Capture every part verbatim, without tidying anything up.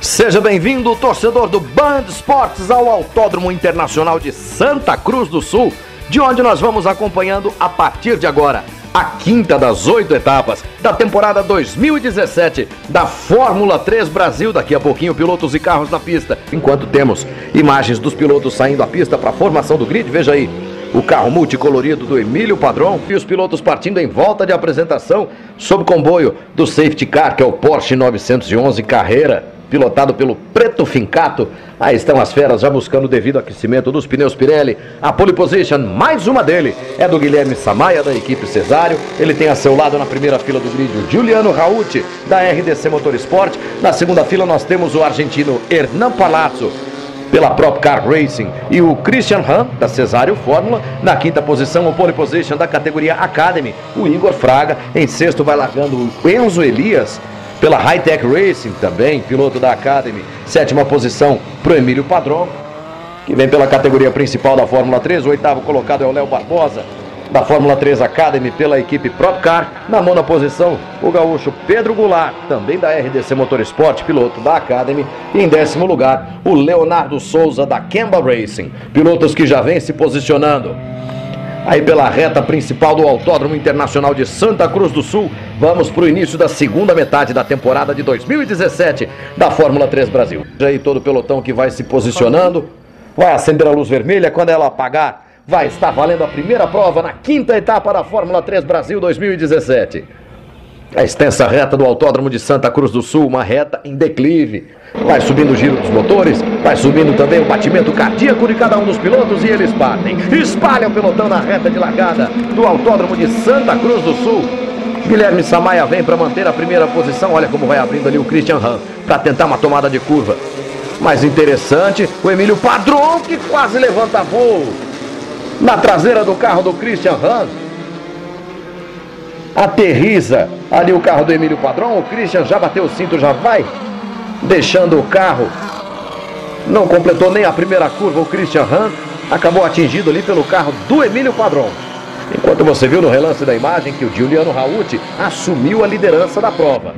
Seja bem-vindo, torcedor do Band Esportes, ao Autódromo Internacional de Santa Cruz do Sul, de onde nós vamos acompanhando a partir de agora a quinta das oito etapas da temporada dois mil e dezessete da Fórmula três Brasil. Daqui a pouquinho, pilotos e carros na pista. Enquanto temos imagens dos pilotos saindo à pista para a formação do grid, veja aí o carro multicolorido do Emílio Padron e os pilotos partindo em volta de apresentação sob comboio do safety car, que é o Porsche novecentos e onze Carrera, pilotado pelo Preto Fincato. Aí estão as feras já buscando o devido aquecimento dos pneus Pirelli. A pole position, mais uma dele, é do Guilherme Samaia, da equipe Cesário. Ele tem a seu lado na primeira fila do grid o Giuliano Rauti, da R D C Motorsport. Na segunda fila nós temos o argentino Hernan Palazzo, pela Prop Car Racing, e o Christian Hahn, da Cesário Fórmula. Na quinta posição, o pole position da categoria Academy, o Igor Fraga. Em sexto vai largando o Enzo Elias, pela High Tech Racing, também piloto da Academy. Sétima posição para o Emílio Padron, que vem pela categoria principal da Fórmula três. O oitavo colocado é o Léo Barbosa, da Fórmula três Academy, pela equipe Prop Car. Na nona posição, o gaúcho Pedro Goulart, também da R D C Motorsport, piloto da Academy. E em décimo lugar, o Leonardo Souza, da Kemba Racing. Pilotos que já vêm se posicionando aí pela reta principal do Autódromo Internacional de Santa Cruz do Sul. Vamos para o início da segunda metade da temporada de dois mil e dezessete da Fórmula três Brasil. Aí todo o pelotão que vai se posicionando, vai acender a luz vermelha. Quando ela apagar, vai estar valendo a primeira prova na quinta etapa da Fórmula três Brasil dois mil e dezessete. A extensa reta do Autódromo de Santa Cruz do Sul, uma reta em declive. Vai subindo o giro dos motores, vai subindo também o batimento cardíaco de cada um dos pilotos, e eles partem, espalham o pelotão na reta de largada do Autódromo de Santa Cruz do Sul. Guilherme Samaia vem para manter a primeira posição. Olha como vai abrindo ali o Christian Hahn para tentar uma tomada de curva. Mais interessante, o Emílio Padron, que quase levanta voo na traseira do carro do Christian Hahn. Aterriza ali o carro do Emílio Padron. O Christian já bateu o cinto, já vai deixando o carro. Não completou nem a primeira curva. O Christian Hahn acabou atingido ali pelo carro do Emílio Padron. Enquanto você viu no relance da imagem que o Giuliano Rauti assumiu a liderança da prova.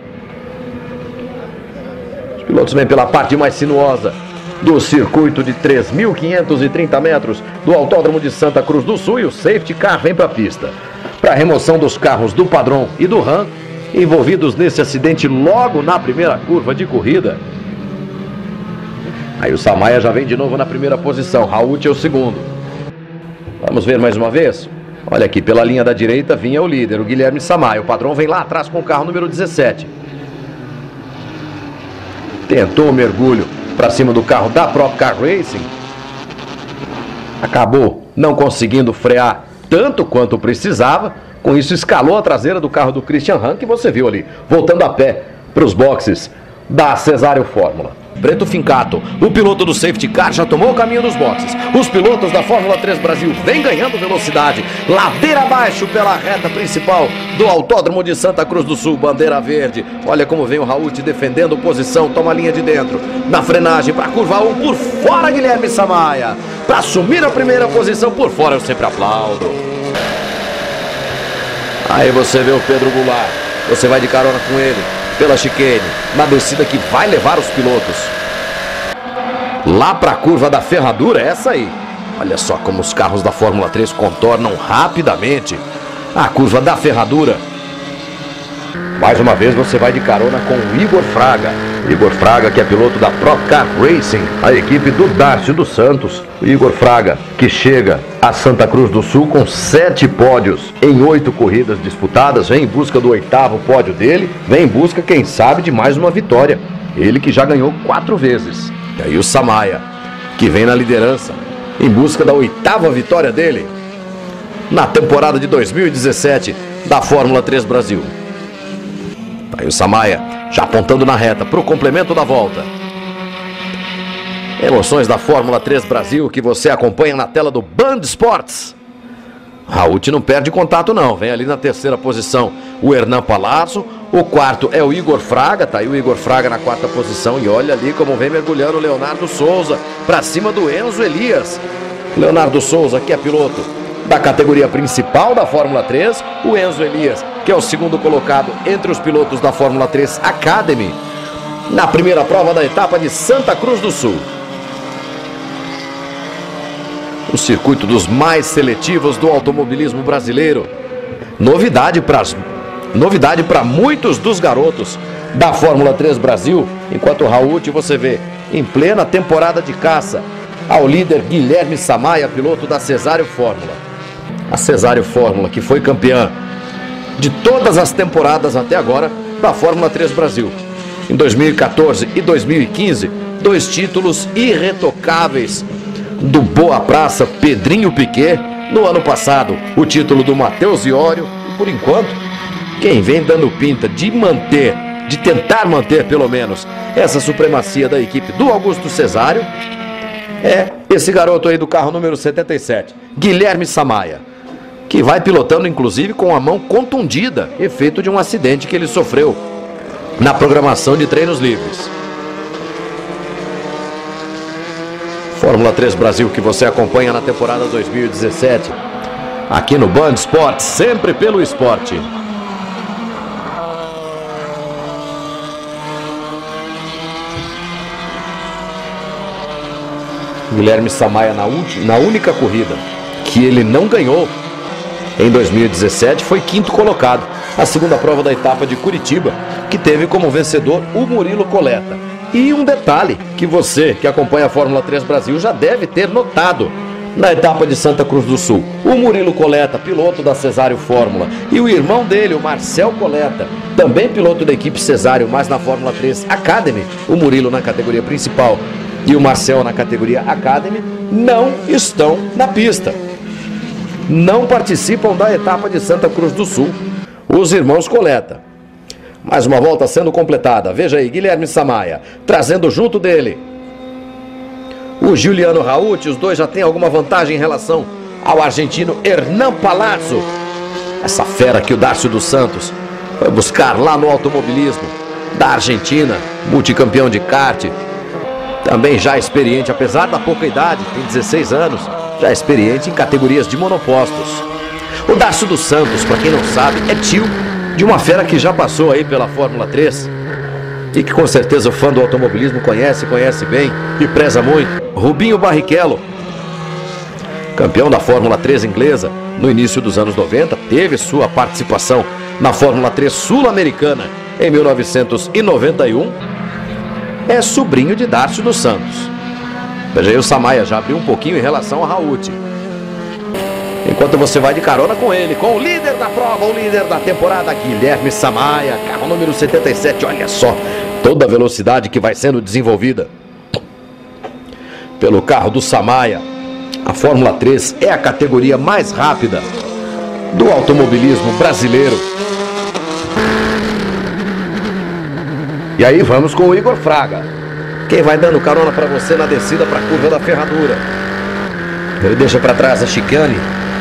Os pilotos vêm pela parte mais sinuosa do circuito de três mil quinhentos e trinta metros do Autódromo de Santa Cruz do Sul, e o safety car vem para a pista para a remoção dos carros do Padron e do Hahn, envolvidos nesse acidente logo na primeira curva de corrida. Aí o Samaia já vem de novo na primeira posição, Rauti é o segundo. Vamos ver mais uma vez. Olha aqui, pela linha da direita vinha o líder, o Guilherme Samaia. O Padron vem lá atrás com o carro número dezessete. Tentou o mergulho para cima do carro da Prop Car Racing. Acabou não conseguindo frear tanto quanto precisava. Com isso escalou a traseira do carro do Christian Hahn, que você viu ali, voltando a pé para os boxes da Cesário Fórmula. Preto Fincato, o piloto do safety car, já tomou o caminho dos boxes. Os pilotos da Fórmula três Brasil vêm ganhando velocidade, ladeira abaixo pela reta principal do Autódromo de Santa Cruz do Sul, bandeira verde. Olha como vem o Rauti defendendo posição, toma a linha de dentro, na frenagem para curva um, por fora Guilherme Samaia, para assumir a primeira posição. Por fora eu sempre aplaudo. Aí você vê o Pedro Goulart, você vai de carona com ele pela chicane, na descida que vai levar os pilotos lá para a curva da Ferradura, essa aí. Olha só como os carros da Fórmula três contornam rapidamente a curva da Ferradura. Mais uma vez você vai de carona com o Igor Fraga. Igor Fraga, que é piloto da Prop Car Racing, a equipe do Darcy dos Santos. O Igor Fraga, que chega a Santa Cruz do Sul com sete pódios em oito corridas disputadas, vem em busca do oitavo pódio dele, vem em busca, quem sabe, de mais uma vitória. Ele que já ganhou quatro vezes. E aí o Samaia, que vem na liderança, em busca da oitava vitória dele na temporada de dois mil e dezessete da Fórmula três Brasil. Aí o Samaia já apontando na reta para o complemento da volta. Emoções da Fórmula três Brasil que você acompanha na tela do Band Esportes. Rauti não perde contato não, vem ali na terceira posição o Hernan Palazzo. O quarto é o Igor Fraga, tá aí o Igor Fraga na quarta posição. E olha ali como vem mergulhando o Leonardo Souza para cima do Enzo Elias. Leonardo Souza, que é piloto da categoria principal da Fórmula três. O Enzo Elias, que é o segundo colocado entre os pilotos da Fórmula três Academy. na primeira prova da etapa de Santa Cruz do Sul. O circuito dos mais seletivos do automobilismo brasileiro. Novidade para novidade para muitos dos garotos da Fórmula três Brasil, enquanto o Raut você vê em plena temporada de caça ao líder Guilherme Samaia, piloto da Cesário Fórmula. A Cesário Fórmula, que foi campeã de todas as temporadas até agora da Fórmula três Brasil. Em dois mil e quatorze e dois mil e quinze, dois títulos irretocáveis do Boa Praça Pedrinho Piquet. No ano passado, o título do Matheus Iório. E por enquanto, quem vem dando pinta de manter, de tentar manter pelo menos, essa supremacia da equipe do Augusto Cesário é esse garoto aí do carro número setenta e sete, Guilherme Samaia, que vai pilotando inclusive com a mão contundida, efeito de um acidente que ele sofreu na programação de treinos livres. Fórmula três Brasil que você acompanha na temporada dois mil e dezessete, aqui no Band Esportes, sempre pelo esporte. Guilherme Samaia na, na única corrida que ele não ganhou em dois mil e dezessete foi quinto colocado, a segunda prova da etapa de Curitiba, que teve como vencedor o Murilo Coleta. E um detalhe que você que acompanha a Fórmula três Brasil já deve ter notado na etapa de Santa Cruz do Sul. O Murilo Coleta, piloto da Cesário Fórmula, e o irmão dele, o Marcel Coleta, também piloto da equipe Cesário, mas na Fórmula três Academy, o Murilo na categoria principal e o Marcel na categoria Academy, não estão na pista. Não participam da etapa de Santa Cruz do Sul, os irmãos Coleta. Mais uma volta sendo completada. Veja aí, Guilherme Samaia trazendo junto dele o Giuliano Raut. Os dois já têm alguma vantagem em relação ao argentino Hernan Palazzo. Essa fera que o Darcio dos Santos foi buscar lá no automobilismo da Argentina, multicampeão de kart, também já experiente, apesar da pouca idade, tem dezesseis anos, já experiente em categorias de monopostos. O Darcio dos Santos, para quem não sabe, é tio de uma fera que já passou aí pela Fórmula três e que com certeza o fã do automobilismo conhece, conhece bem e preza muito. Rubinho Barrichello, campeão da Fórmula três inglesa no início dos anos noventa, teve sua participação na Fórmula três sul-americana em mil novecentos e noventa e um, é sobrinho de Darcio dos Santos. Veja aí, o Samaia já abriu um pouquinho em relação a Raut. Enquanto você vai de carona com ele, com o líder da prova, o líder da temporada, Guilherme Samaia, carro número setenta e sete, olha só, toda a velocidade que vai sendo desenvolvida pelo carro do Samaia. A Fórmula três é a categoria mais rápida do automobilismo brasileiro. E aí vamos com o Igor Fraga, quem vai dando carona para você na descida para a curva da Ferradura. Ele deixa para trás a chicane.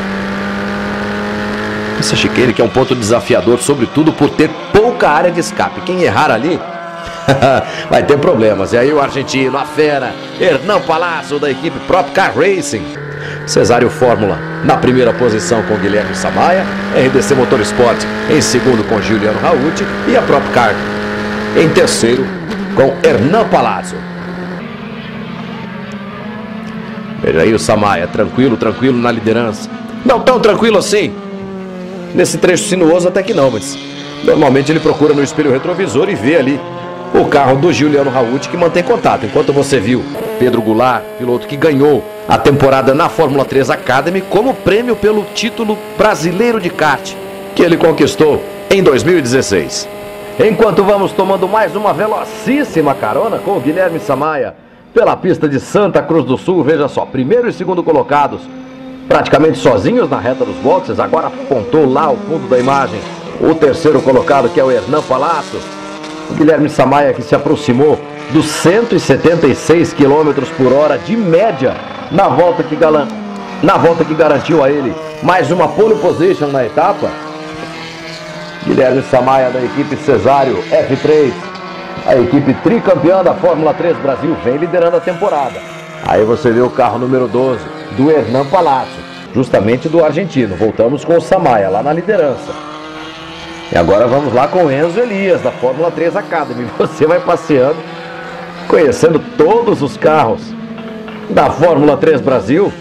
Essa chicane que é um ponto desafiador, sobretudo por ter pouca área de escape. Quem errar ali vai ter problemas. E aí o argentino, a fera, Hernan Palazzo da equipe Prop Car Racing. Cesário Fórmula na primeira posição com Guilherme Samaia, R D C Motorsport em segundo com Giuliano Raut e a Prop Car em terceiro com Hernan Palazzo. Veja aí o Samaia, tranquilo, tranquilo na liderança. Não tão tranquilo assim nesse trecho sinuoso, até que não, mas normalmente ele procura no espelho retrovisor e vê ali o carro do Giuliano Raut, que mantém contato. Enquanto você viu Pedro Goulart, piloto que ganhou a temporada na Fórmula três Academy como prêmio pelo título brasileiro de kart que ele conquistou em dois mil e dezesseis. Enquanto vamos tomando mais uma velocíssima carona com o Guilherme Samaia pela pista de Santa Cruz do Sul, veja só, primeiro e segundo colocados praticamente sozinhos na reta dos boxes. Agora apontou lá ao fundo da imagem o terceiro colocado, que é o Hernan Palazzo. O Guilherme Samaia, que se aproximou dos cento e setenta e seis quilômetros por hora de média na volta que, galan... na volta que garantiu a ele mais uma pole position na etapa. Guilherme Samaia da equipe Cesário F três, a equipe tricampeã da Fórmula três Brasil, vem liderando a temporada. Aí você vê o carro número doze do Hernan Palazzo, justamente do argentino. Voltamos com o Samaia lá na liderança. E agora vamos lá com o Enzo Elias, da Fórmula três Academy. Você vai passeando, conhecendo todos os carros da Fórmula três Brasil.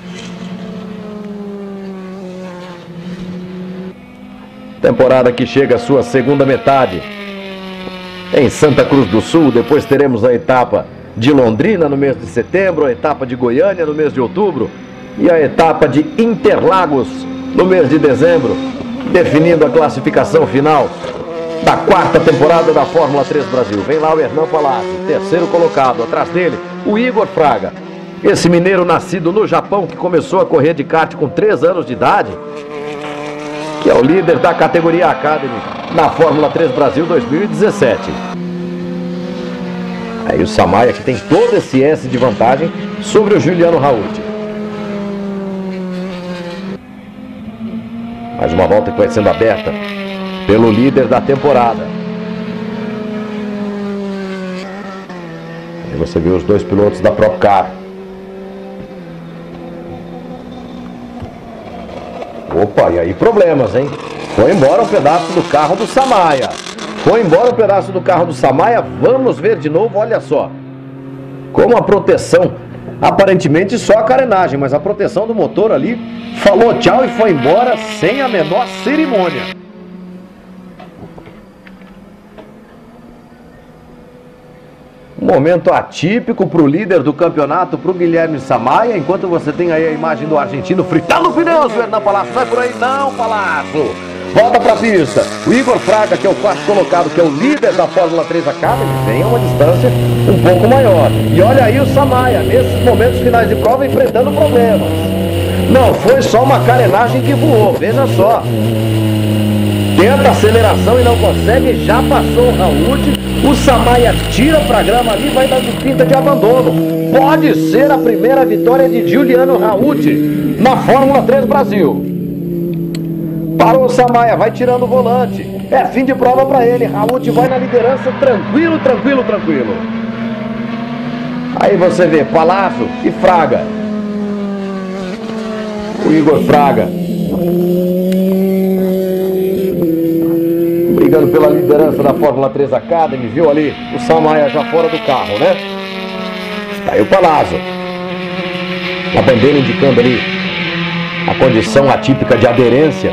Temporada que chega à sua segunda metade em Santa Cruz do Sul. Depois teremos a etapa de Londrina no mês de setembro, a etapa de Goiânia no mês de outubro e a etapa de Interlagos no mês de dezembro, definindo a classificação final da quarta temporada da Fórmula três Brasil. Vem lá o Hernan Palácio, terceiro colocado. Atrás dele, o Igor Fraga. Esse mineiro nascido no Japão, que começou a correr de kart com três anos de idade, que é o líder da categoria Academy na Fórmula três Brasil dois mil e dezessete. Aí o Samaia, que tem todo esse S de vantagem sobre o Giuliano Rauti. Mais uma volta que vai sendo aberta pelo líder da temporada. Aí você vê os dois pilotos da Procar. Opa, e aí problemas, hein? Foi embora um pedaço do carro do Samaia. Foi embora um pedaço do carro do Samaia. Vamos ver de novo, olha só. Como a proteção, aparentemente só a carenagem, mas a proteção do motor ali falou tchau e foi embora sem a menor cerimônia. Um momento atípico para o líder do campeonato, para o Guilherme Samaia, enquanto você tem aí a imagem do argentino fritando pneus. O Hernan Palácio vai por aí, não, Palácio. Volta para a pista. O Igor Fraga, que é o quarto colocado, que é o líder da Fórmula três Academy, vem a uma distância um pouco maior. E olha aí o Samaia, nesses momentos finais de prova, enfrentando problemas. Não foi só uma carenagem que voou, veja só. Tenta aceleração e não consegue, já passou o Rauti. O Samaia tira para a grama ali, vai dando pinta de abandono. Pode ser a primeira vitória de Giuliano Rauti na Fórmula três Brasil. Parou o Samaia, vai tirando o volante. É fim de prova para ele. Rauti vai na liderança, tranquilo, tranquilo, tranquilo. Aí você vê Palazzo e Fraga. O Igor Fraga brigando pela liderança da Fórmula três Academy. Viu ali o Samaia já fora do carro, né? Tá aí o Palazzo. A bandeira indicando ali a condição atípica de aderência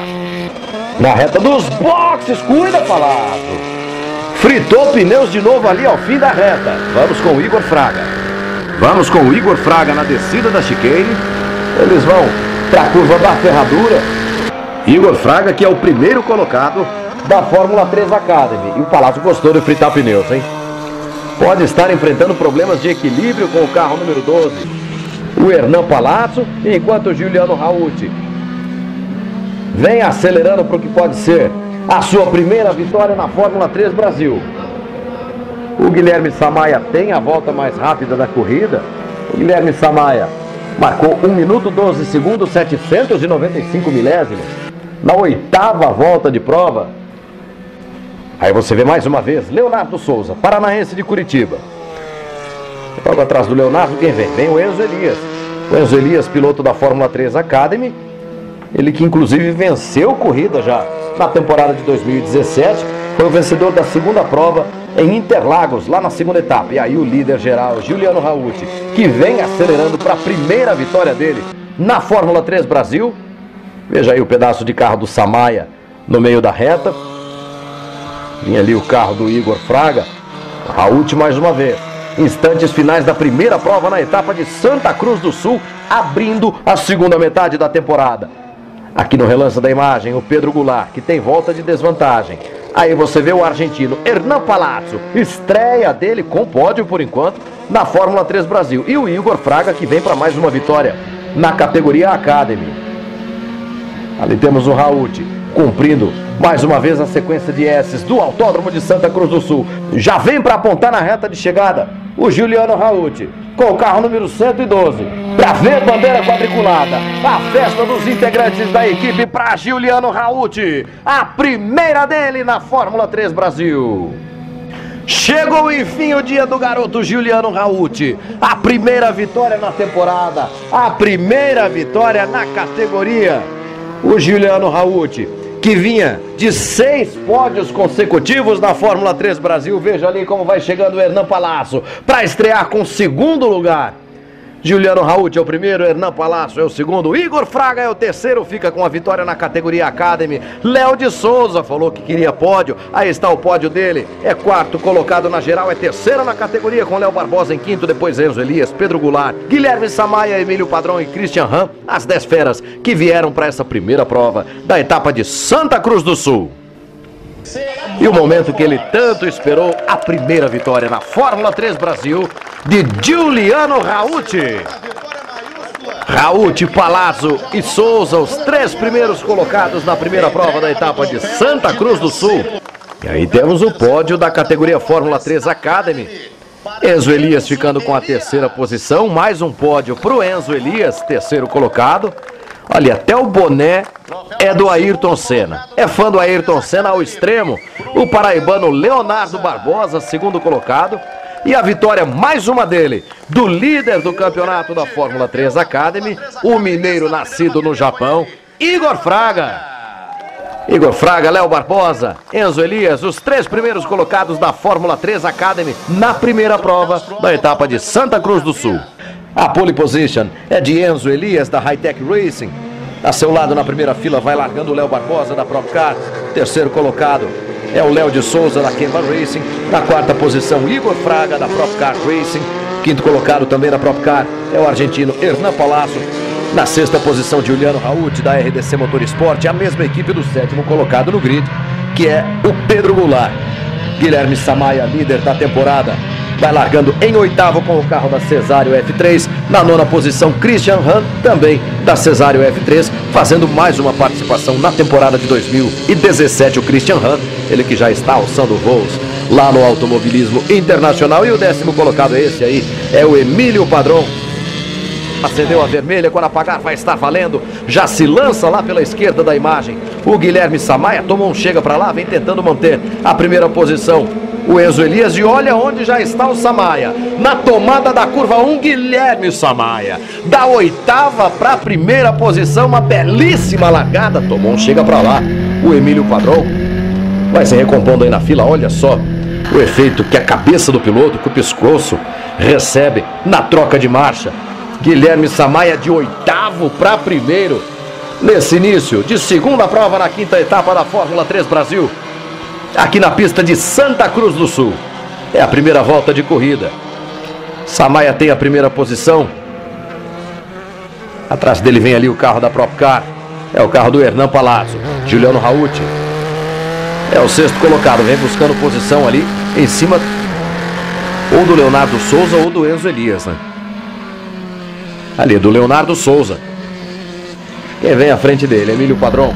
na reta dos boxes. Cuida, Palazzo. Fritou pneus de novo ali ao fim da reta. Vamos com o Igor Fraga. Vamos com o Igor Fraga na descida da chicane. Eles vão para a curva da ferradura. Igor Fraga, que é o primeiro colocado da Fórmula três Academy. E o Palazzo gostou de fritar pneus, hein? Pode estar enfrentando problemas de equilíbrio com o carro número doze. O Hernan Palazzo, enquanto o Giuliano Rauti vem acelerando para o que pode ser a sua primeira vitória na Fórmula três Brasil. O Guilherme Samaia tem a volta mais rápida da corrida. O Guilherme Samaia marcou um minuto doze segundos, setecentos e noventa e cinco milésimos na oitava volta de prova. Aí você vê mais uma vez Leonardo Souza, paranaense de Curitiba. Logo atrás do Leonardo, quem vem? Vem o Enzo Elias. O Enzo Elias, piloto da Fórmula três Academy. Ele que inclusive venceu corrida já na temporada de dois mil e dezessete. Foi o vencedor da segunda prova em Interlagos, lá na segunda etapa. E aí o líder geral, Giuliano Rauti, que vem acelerando para a primeira vitória dele na Fórmula três Brasil. Veja aí o pedaço de carro do Samaia no meio da reta. Vinha ali o carro do Igor Fraga. Rauti mais uma vez. Instantes finais da primeira prova na etapa de Santa Cruz do Sul, abrindo a segunda metade da temporada. Aqui no relance da imagem, o Pedro Goulart, que tem volta de desvantagem. Aí você vê o argentino Hernan Palazzo, estreia dele com pódio por enquanto na Fórmula três Brasil. E o Igor Fraga, que vem para mais uma vitória na categoria Academy. Ali temos o Rauti cumprindo mais uma vez a sequência de S's do Autódromo de Santa Cruz do Sul. Já vem para apontar na reta de chegada o Giuliano Rauti com o carro número cento e doze. Para ver bandeira quadriculada, a festa dos integrantes da equipe para Giuliano Rauti, a primeira dele na Fórmula três Brasil. Chegou enfim o dia do garoto Giuliano Rauti, a primeira vitória na temporada, a primeira vitória na categoria. O Giuliano Rauti, que vinha de seis pódios consecutivos na Fórmula três Brasil. Veja ali como vai chegando o Hernan Palazzo para estrear com o segundo lugar. Giuliano Rauti é o primeiro, Hernan Palazzo é o segundo, Igor Fraga é o terceiro, fica com a vitória na categoria Academy. Léo de Souza falou que queria pódio, aí está o pódio dele, é quarto colocado na geral, é terceiro na categoria com Léo Barbosa em quinto, depois Enzo Elias, Pedro Goulart, Guilherme Samaia, Emílio Padrão e Christian Ram, as dez feras que vieram para essa primeira prova da etapa de Santa Cruz do Sul. E o momento que ele tanto esperou, a primeira vitória na Fórmula três Brasil de Giuliano Rauti. Rauti, Palazzo e Souza, os três primeiros colocados na primeira prova da etapa de Santa Cruz do Sul. E aí temos o pódio da categoria Fórmula três Academy. Enzo Elias ficando com a terceira posição, mais um pódio para o Enzo Elias, terceiro colocado. Olha, até o boné é do Ayrton Senna. É fã do Ayrton Senna ao extremo. O paraibano Leonardo Barbosa, segundo colocado. E a vitória, mais uma dele, do líder do campeonato da Fórmula três Academy, o mineiro nascido no Japão, Igor Fraga. Igor Fraga, Léo Barbosa, Enzo Elias, os três primeiros colocados da Fórmula três Academy na primeira prova da etapa de Santa Cruz do Sul. A pole position é de Enzo Elias, da Hightech Racing. A seu lado, na primeira fila, vai largando o Léo Barbosa, da Propcar. Terceiro colocado é o Léo de Souza, da Kemba Racing. Na quarta posição, Igor Fraga, da Propcar Racing. Quinto colocado também da Propcar é o argentino Hernan Palazzo. Na sexta posição, Giuliano Rauti, da R D C Motorsport. A mesma equipe do sétimo colocado no grid, que é o Pedro Goulart. Guilherme Samaia, líder da temporada, vai largando em oitavo com o carro da Cesário F três. Na nona posição, Christian Ram, também da Cesário F três, fazendo mais uma participação na temporada de dois mil e dezessete. O Christian Ram, ele que já está alçando voos lá no automobilismo internacional. E o décimo colocado, esse aí, é o Emílio Padrão. Acendeu a vermelha, quando apagar vai estar valendo. Já se lança lá pela esquerda da imagem. O Guilherme Samaia tomou um chega para lá, vem tentando manter a primeira posição. O Enzo Elias, e olha onde já está o Samaia. Na tomada da curva um, Guilherme Samaia. Da oitava para a primeira posição, uma belíssima largada. Tomou um chega para lá. O Emílio Padrão vai se recompondo aí na fila. Olha só o efeito que a cabeça do piloto, que o pescoço recebe na troca de marcha. Guilherme Samaia de oitavo para primeiro nesse início de segunda prova na quinta etapa da Fórmula três Brasil, aqui na pista de Santa Cruz do Sul. É a primeira volta de corrida. Samaia tem a primeira posição. Atrás dele vem ali o carro da Propcar. É o carro do Hernan Palazzo. Giuliano Rauti é o sexto colocado. Vem buscando posição ali em cima ou do Leonardo Souza ou do Enzo Elias, né? Ali, do Leonardo Souza. Quem vem à frente dele? Emílio Padrão.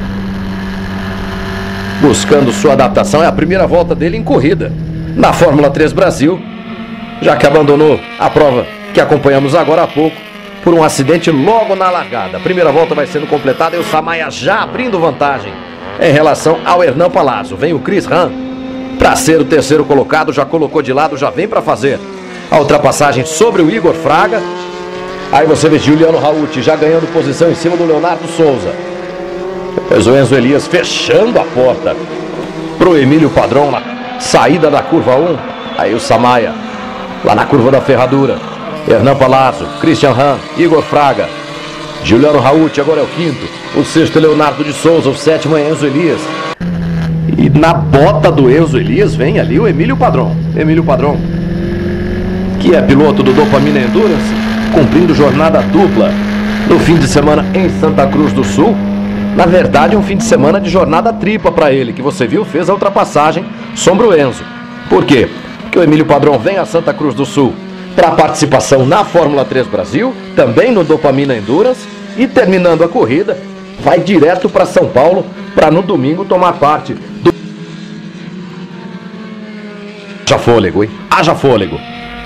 Buscando sua adaptação. É a primeira volta dele em corrida na Fórmula três Brasil, já que abandonou a prova que acompanhamos agora há pouco por um acidente logo na largada. A primeira volta vai sendo completada e o Samaia já abrindo vantagem em relação ao Hernan Palazzo. Vem o Chris Ram para ser o terceiro colocado. Já colocou de lado, já vem para fazer a ultrapassagem sobre o Igor Fraga. Aí você vê Giuliano Rauti já ganhando posição em cima do Leonardo Souza. Depois o Enzo Elias fechando a porta pro Emílio Padrão na saída da curva um. Aí o Samaia lá na curva da ferradura. Hernan Palazzo, Christian Ram, Igor Fraga, Giuliano Rauti agora é o quinto. O sexto é Leonardo de Souza, o sétimo é Enzo Elias. E na bota do Enzo Elias vem ali o Emílio Padrão. Emílio Padrão, que é piloto do Dopamina Endurance, cumprindo jornada dupla no fim de semana em Santa Cruz do Sul. Na verdade, um fim de semana de jornada tripla para ele, que você viu, fez a ultrapassagem sobre o Enzo. Por quê? Porque o Emílio Padrão vem a Santa Cruz do Sul para participação na Fórmula três Brasil, também no Dopamina Endurance, e terminando a corrida, vai direto para São Paulo para no domingo tomar parte do... Haja fôlego, hein? Haja fôlego.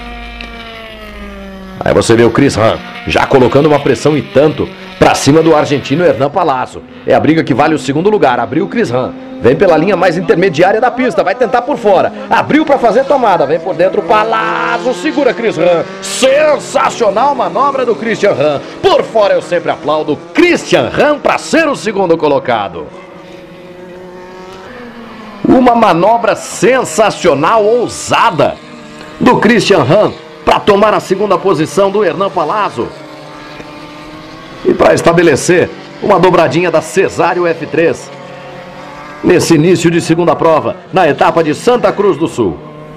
Aí você vê o Chris Ram já colocando uma pressão e tanto para cima do argentino Hernan Palazzo. É a briga que vale o segundo lugar. Abriu o Chris Ram, vem pela linha mais intermediária da pista, vai tentar por fora. Abriu para fazer tomada, vem por dentro o Palazzo, segura Chris Ram. Sensacional manobra do Christian Ram. Por fora eu sempre aplaudo Christian Ram para ser o segundo colocado. Uma manobra sensacional, ousada do Christian Hahn para tomar a segunda posição do Hernan Palazzo e para estabelecer uma dobradinha da Cesário F três nesse início de segunda prova na etapa de Santa Cruz do Sul.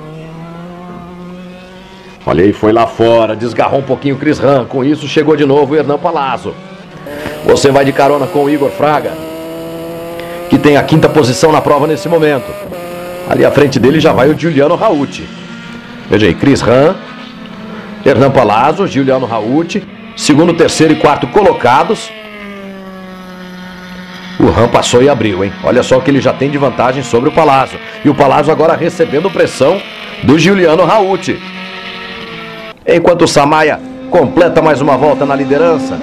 Olha aí, foi lá fora, desgarrou um pouquinho o Chris Hahn, com isso chegou de novo o Hernan Palazzo. Você vai de carona com o Igor Fraga, que tem a quinta posição na prova nesse momento. Ali à frente dele já vai o Giuliano Rauti. Veja aí, Chris Hahn, Hernan Palazzo, Giuliano Rauti, segundo, terceiro e quarto colocados. O Hahn passou e abriu, hein? Olha só o que ele já tem de vantagem sobre o Palazzo. E o Palazzo agora recebendo pressão do Giuliano Rauti. Enquanto o Samaia completa mais uma volta na liderança.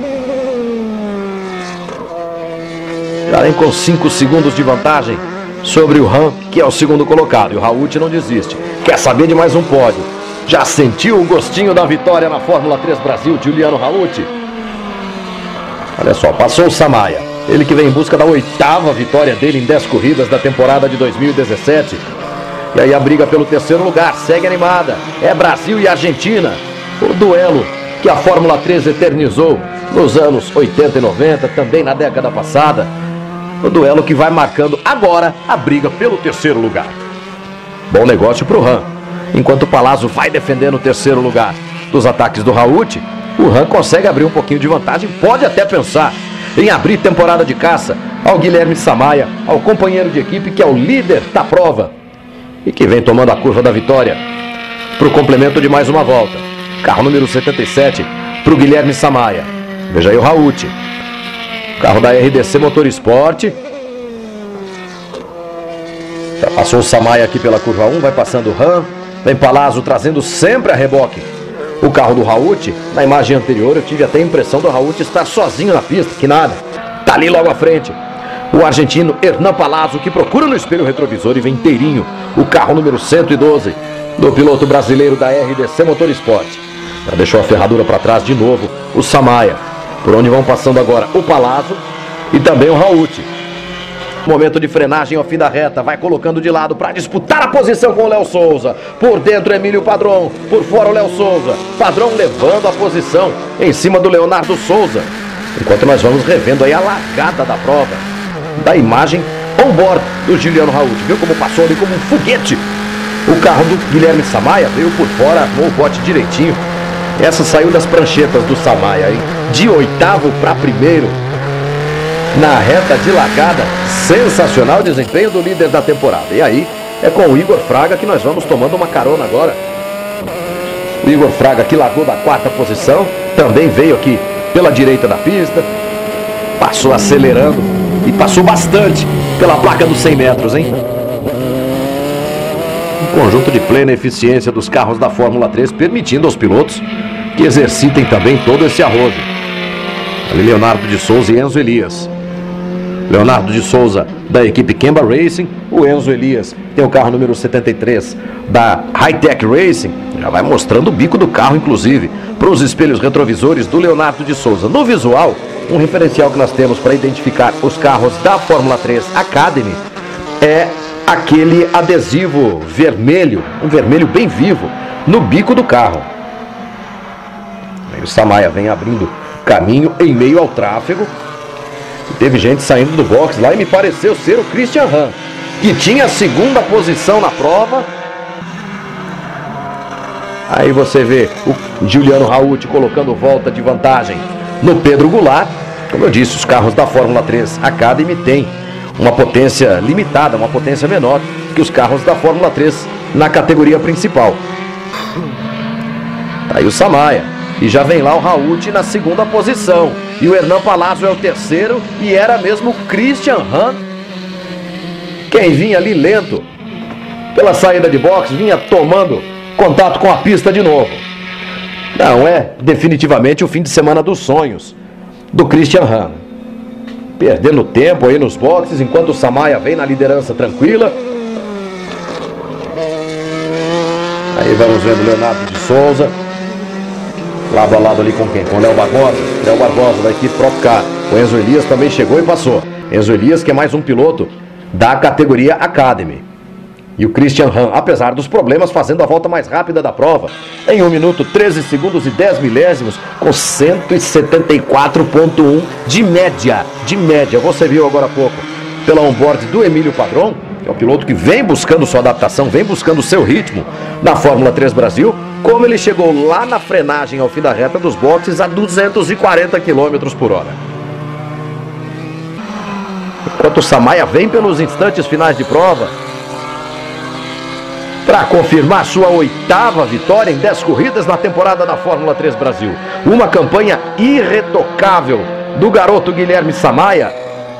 Já vem com cinco segundos de vantagem sobre o Hahn, que é o segundo colocado. E o Rauti não desiste. Quer saber de mais um pódio. Já sentiu o gostinho da vitória na Fórmula três Brasil, Giuliano Rauti? Olha só, passou o Samaia. Ele que vem em busca da oitava vitória dele em dez corridas da temporada de dois mil e dezessete. E aí a briga pelo terceiro lugar segue animada. É Brasil e Argentina. O duelo que a Fórmula três eternizou nos anos oitenta e noventa, também na década passada. O duelo que vai marcando agora a briga pelo terceiro lugar. Bom negócio para o Hahn. Enquanto o Palazzo vai defendendo o terceiro lugar dos ataques do Rauti, o Hahn consegue abrir um pouquinho de vantagem. Pode até pensar em abrir temporada de caça ao Guilherme Samaia, ao companheiro de equipe que é o líder da prova e que vem tomando a curva da vitória para o complemento de mais uma volta. Carro número setenta e sete para o Guilherme Samaia. Veja aí o Rauti. Carro da R D C Motorsport. Já passou o Samaia aqui pela curva um, vai passando o Hahn. Vem Palazzo trazendo sempre a reboque o carro do Rauti. Na imagem anterior eu tive até a impressão do Rauti estar sozinho na pista, que nada. Tá ali logo à frente o argentino Hernan Palazzo, que procura no espelho retrovisor e vem inteirinho o carro número cento e doze do piloto brasileiro da R D C Motorsport. Já deixou a ferradura para trás de novo o Samaia, por onde vão passando agora o Palazzo e também o Rauti. Momento de frenagem ao fim da reta, vai colocando de lado para disputar a posição com o Léo Souza. Por dentro Emílio Padron, por fora o Léo Souza. Padron levando a posição em cima do Leonardo Souza. Enquanto nós vamos revendo aí a largada da prova, da imagem on-board do Giuliano Rauti. Viu como passou ali como um foguete? O carro do Guilherme Samaia veio por fora, armou o bote direitinho. Essa saiu das pranchetas do Samaia, hein? De oitavo para primeiro. Na reta de largada, sensacional desempenho do líder da temporada. E aí, é com o Igor Fraga que nós vamos tomando uma carona agora. O Igor Fraga que largou da quarta posição, também veio aqui pela direita da pista. Passou acelerando e passou bastante pela placa dos cem metros, hein? Um conjunto de plena eficiência dos carros da Fórmula três, permitindo aos pilotos que exercitem também todo esse arrojo. Ali Leonardo de Souza e Enzo Elias. Leonardo de Souza da equipe Kemba Racing. O Enzo Elias tem o carro número setenta e três da Hightech Racing. Já vai mostrando o bico do carro, inclusive, para os espelhos retrovisores do Leonardo de Souza. No visual, um referencial que nós temos para identificar os carros da Fórmula três Academy é aquele adesivo vermelho, um vermelho bem vivo, no bico do carro. Aí o Samaia vem abrindo caminho em meio ao tráfego. E teve gente saindo do box lá e me pareceu ser o Christian Hahn, que tinha a segunda posição na prova. Aí você vê o Giuliano Rauti colocando volta de vantagem no Pedro Goulart. Como eu disse, os carros da Fórmula três Academy têm uma potência limitada, uma potência menor que os carros da Fórmula três na categoria principal. Tá aí o Samaia. E já vem lá o Rauti na segunda posição. E o Hernan Palazzo é o terceiro. E era mesmo o Christian Hahn quem vinha ali lento pela saída de boxe, vinha tomando contato com a pista de novo. Não é definitivamente o fim de semana dos sonhos do Christian Hahn. Perdendo tempo aí nos boxes, enquanto o Samaia vem na liderança tranquila. Aí vamos vendo o Leonardo de Souza lado a lado ali com quem? Com o Léo Barbosa. Léo Barbosa da equipe Procar. O Enzo Elias também chegou e passou. Enzo Elias, que é mais um piloto da categoria Academy. E o Christian Hahn, apesar dos problemas, fazendo a volta mais rápida da prova, em um minuto, treze segundos e dez milésimos, com cento e setenta e quatro ponto um de média, de média. Você viu agora há pouco, pela onboard do Emílio Padron, que é o piloto que vem buscando sua adaptação, vem buscando o seu ritmo na Fórmula três Brasil, como ele chegou lá na frenagem ao fim da reta dos boxes a duzentos e quarenta quilômetros por hora. Enquanto o Samaia vem pelos instantes finais de prova, para confirmar sua oitava vitória em dez corridas na temporada da Fórmula três Brasil. Uma campanha irretocável do garoto Guilherme Samaia,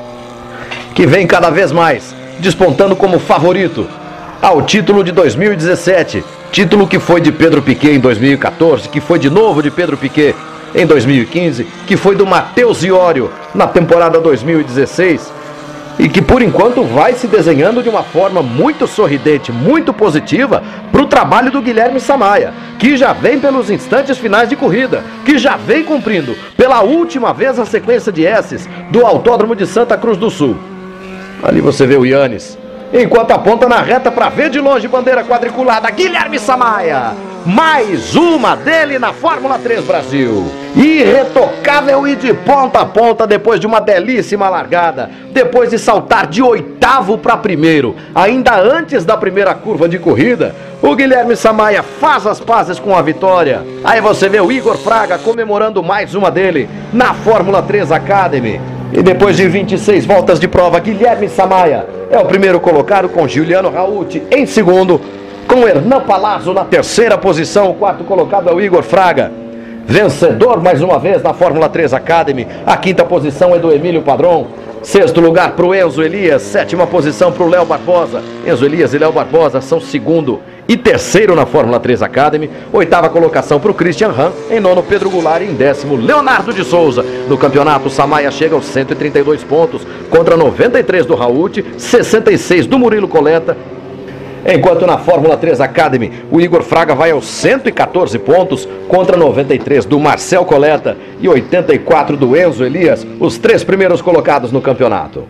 que vem cada vez mais despontando como favorito ao título de dois mil e dezessete. Título que foi de Pedro Piquet em dois mil e quatorze, que foi de novo de Pedro Piquet em dois mil e quinze, que foi do Matheus Iório na temporada dois mil e dezesseis. E que por enquanto vai se desenhando de uma forma muito sorridente, muito positiva para o trabalho do Guilherme Samaia, que já vem pelos instantes finais de corrida, que já vem cumprindo pela última vez a sequência de S's do Autódromo de Santa Cruz do Sul. Ali você vê o Yannis, enquanto aponta na reta para ver de longe bandeira quadriculada. Guilherme Samaia, mais uma dele na Fórmula três Brasil. Irretocável e de ponta a ponta depois de uma belíssima largada, depois de saltar de oitavo para primeiro, ainda antes da primeira curva de corrida, o Guilherme Samaia faz as pazes com a vitória. Aí você vê o Igor Fraga comemorando mais uma dele na Fórmula três Academy. E depois de vinte e seis voltas de prova, Guilherme Samaia é o primeiro colocado, com Giuliano Rauti em segundo, com Hernan Palazzo na terceira posição. O quarto colocado é o Igor Fraga, vencedor mais uma vez na Fórmula três Academy. A quinta posição é do Emílio Padron. Sexto lugar para o Enzo Elias. Sétima posição para o Léo Barbosa. Enzo Elias e Léo Barbosa são segundo e terceiro na Fórmula três Academy. Oitava colocação para o Christian Hahn. Em nono, Pedro Goulart. E em décimo, Leonardo de Souza. No campeonato, Samaia chega aos cento e trinta e dois pontos contra noventa e três do Rauti, sessenta e seis do Murilo Coletta. Enquanto na Fórmula três Academy, o Igor Fraga vai aos cento e quatorze pontos contra noventa e três do Marcel Coletta e oitenta e quatro do Enzo Elias, os três primeiros colocados no campeonato.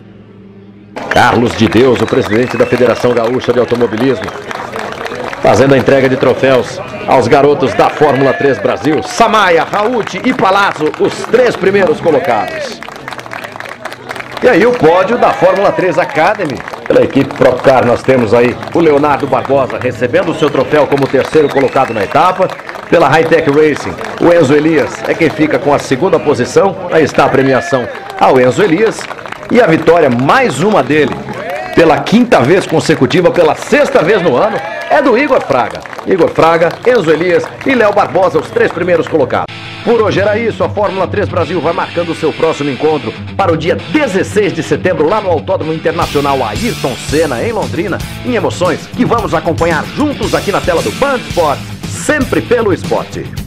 Carlos de Deus, o presidente da Federação Gaúcha de Automobilismo, fazendo a entrega de troféus aos garotos da Fórmula três Brasil. Samaia, Rauti e Palazzo, os três primeiros colocados. E aí o pódio da Fórmula três Academy. Pela equipe Procar nós temos aí o Leonardo Barbosa recebendo o seu troféu como terceiro colocado na etapa. Pela Hightech Racing, o Enzo Elias é quem fica com a segunda posição. Aí está a premiação ao Enzo Elias. E a vitória, mais uma dele, pela quinta vez consecutiva, pela sexta vez no ano, é do Igor Fraga. Igor Fraga, Enzo Elias e Léo Barbosa, os três primeiros colocados. Por hoje era isso, a Fórmula três Brasil vai marcando o seu próximo encontro para o dia dezesseis de setembro, lá no Autódromo Internacional Ayrton Senna, em Londrina, em emoções que vamos acompanhar juntos aqui na tela do Band Esportes, sempre pelo esporte.